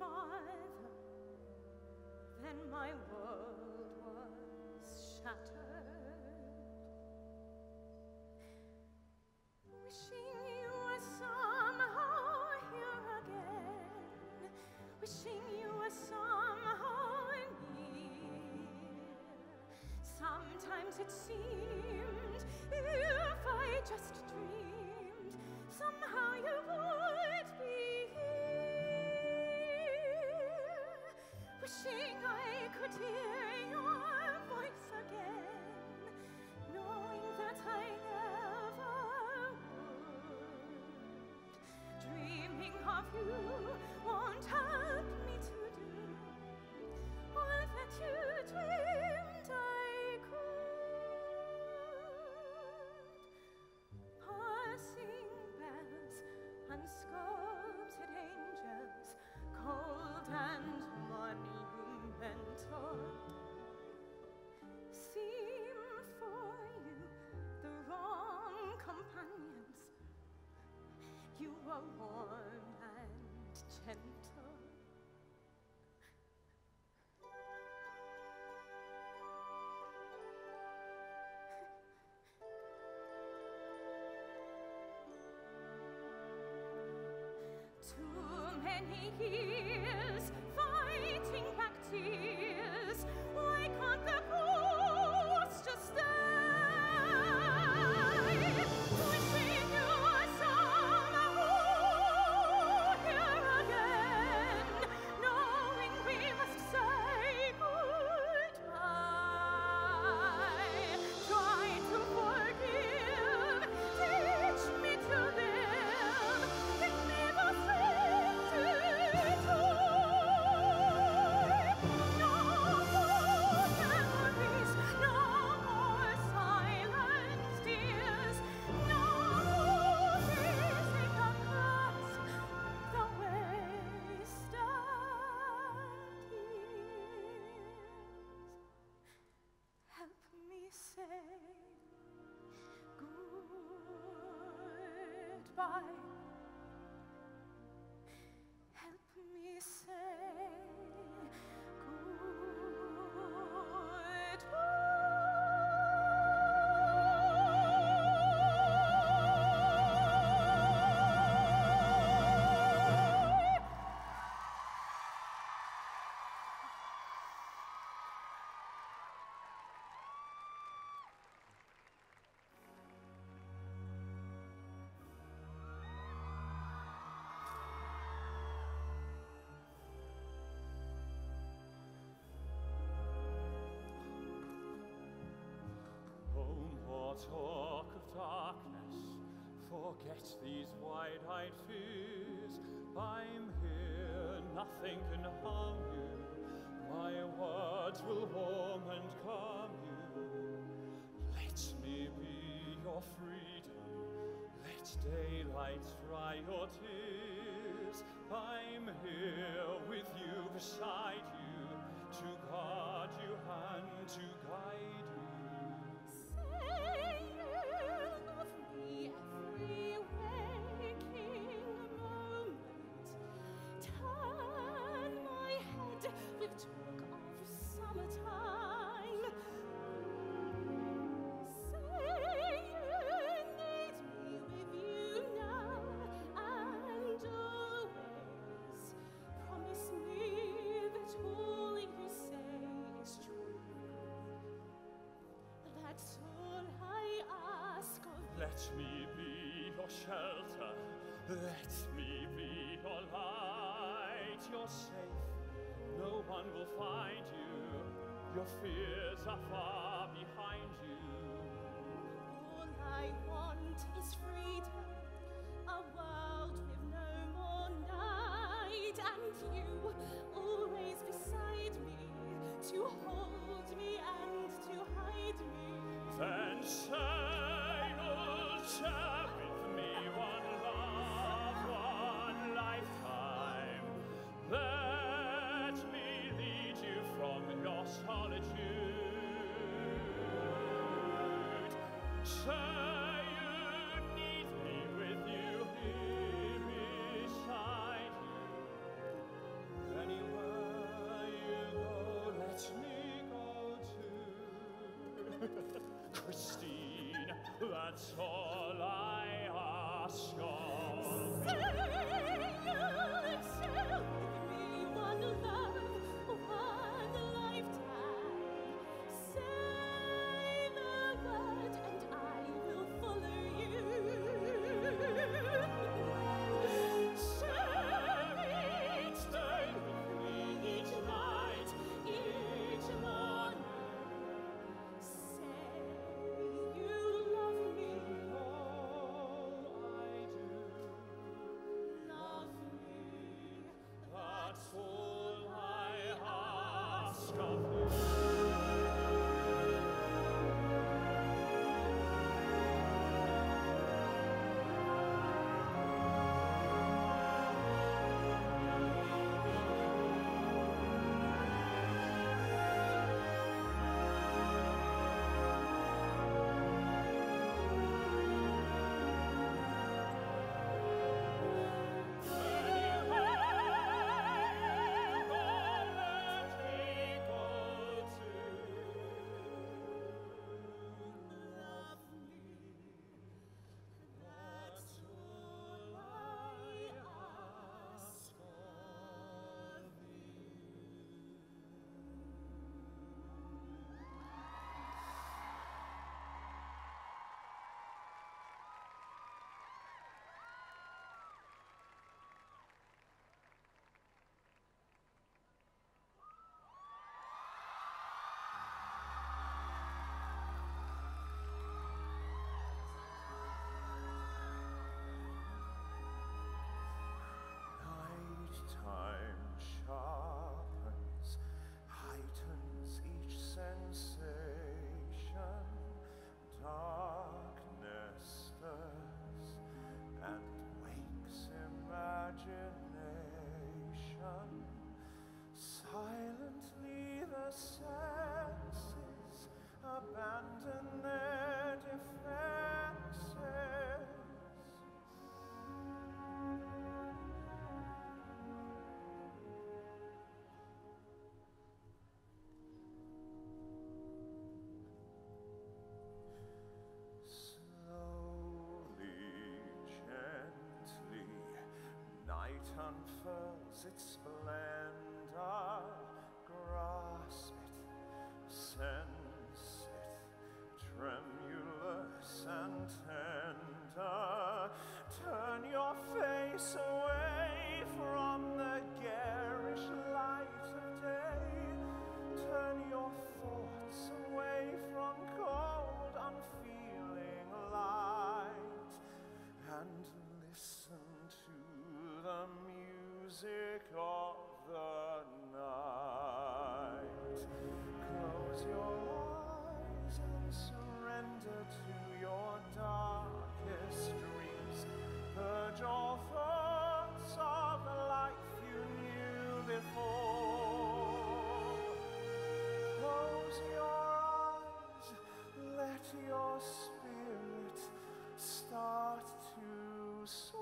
farther, then my world was shattered. Wishing you were somehow here again, wishing you were somehow near. Sometimes it seemed, if I just dreamed, somehow you would be here. Wishing I could hear your voice again, knowing that I never would. Dreaming of you won't help me to do all that you dreamed I could. Passing bells and sculpted angels, cold and monumental, seem for you the wrong companions. You were warm and gentle. Too many years fighting back tears. Why can't the ghost just die? Wishing you were somehow here again, knowing we must say goodbye. Try to forgive, teach me to live, give me the strength to die. No more memories, no more silent tears, no more gazing across the waste of tears. Help me say goodbye. Help me say goodbye. Talk of darkness, forget these wide-eyed fears. I'm here, nothing can harm you. My words will warm and calm you. Let me be your freedom, let daylight dry your tears. I'm here with you, beside you, to guard you and to guide you. Say you love me every waking moment. Turn my head with talk of summertime. Say you need me with you now and always. Promise me that all you say is true. That's all I ask of you. Let me be your shelter, let me be your light. You're safe, no one will find you. Your fears are far behind you. All I want is freedom, a world with no more night, and you always beside me, to hold me and to hide me. Then say you'll share with me one love, one lifetime. Let me lead you from your solitude. Say you need me with you here beside you. that's all I ask of Say you'll share with me one love, one lifetime. Say the word and I will follow you. Share each day with me, each night, each morning. Say you love me. Love me. That's all I ask of you. Nighttime sharpens, heightens each sensation. Darkness stirs and wakes imagination. Silently the senses abandon their defenses. Night unfurls its splendor, grasp it, sense it, tremulous and tender. Turn your face away from the garish light of day. Turn your thoughts away from cold, unfeeling light, and listen to the music of the night. Close your eyes and surrender to your darkest dreams. Purge all thoughts of the life you knew before. Close your eyes, let your spirit start to soar.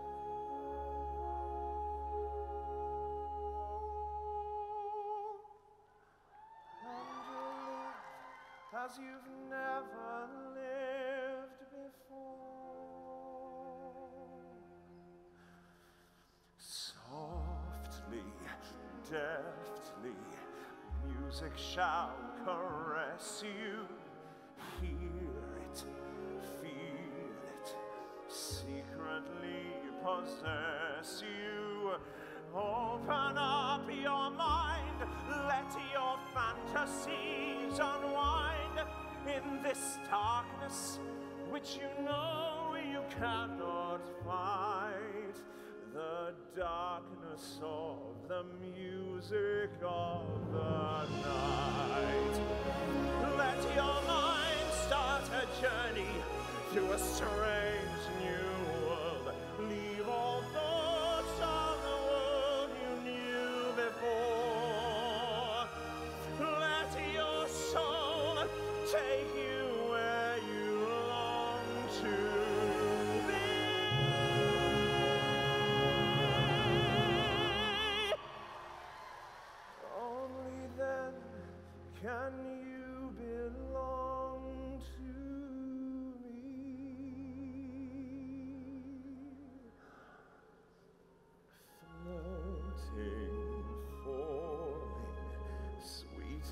As you've never lived before. Softly, deftly, music shall caress you. Hear it, feel it, secretly possess you. Open up your mind, let your fantasies unwind in this darkness which you know you cannot fight. The darkness of the music of the night. Let your mind start a journey through a strange new world. Leave all thoughts of the world you knew before. Let your soul take you where you long to be. Only then can you belong to me.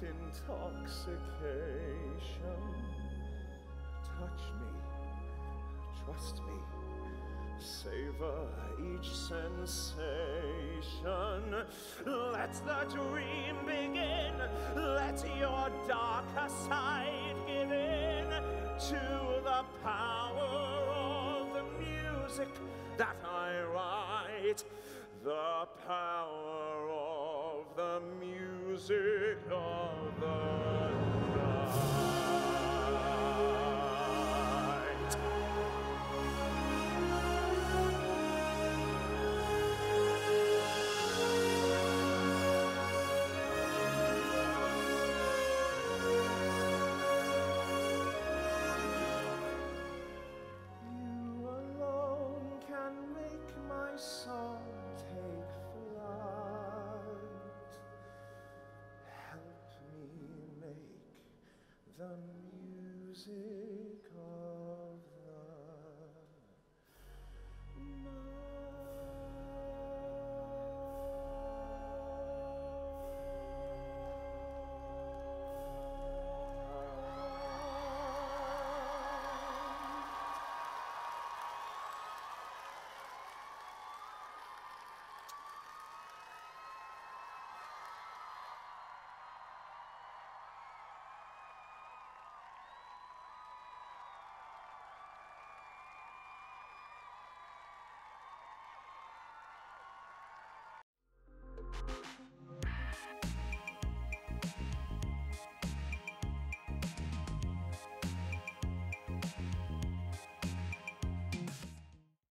intoxication. Touch me, trust me, savor each sensation. Let the dream begin. Let your darker side give in to the power of the music that I write. The power of the music of the night. You alone can make my song take flight. Help me make the music